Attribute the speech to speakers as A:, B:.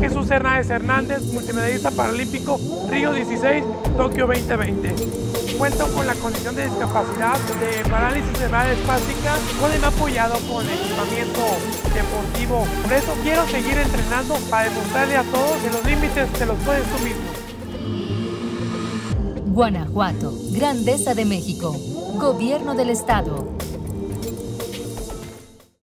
A: Jesús Hernández Hernández, multimedallista paralímpico Río 16, Tokio 2020. Cuento con la condición de discapacidad de parálisis cerebral espástica, donde me he apoyado con equipamiento deportivo. Por eso quiero seguir entrenando para demostrarle a todos que los límites te los puedes tú mismo.
B: Guanajuato, Grandeza de México, Gobierno del Estado.